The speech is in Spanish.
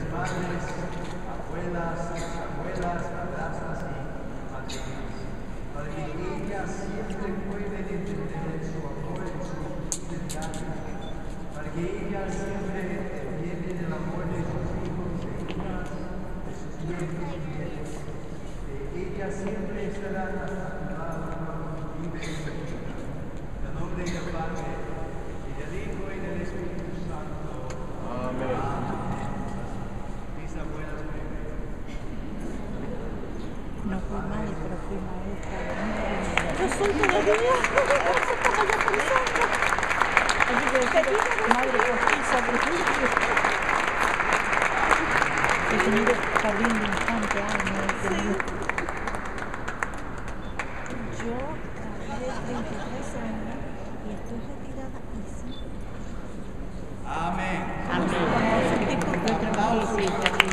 madres, abuelas, bisabuelas, madrastras y madrinas, para que ellas siempre puedan entender su amor y su fidelidad, para que ellas siempre entiendan el amor de sus hijos, de hijas, de sus nietos y nietas. Ellas siempre estarán hasta tu lado cuando vives en tu vida. En el nombre del Padre, y del Hijo y del Espíritu Santo. Amén. Mis abuelas primero. No fui madre, pero fui maestra. Yo soy todavía. Así que madre postiza, he tenido jardín de infante, Yo trabajé 33 años y estoy retirada y sí. Amén. Amén. Yo trabajé, sí.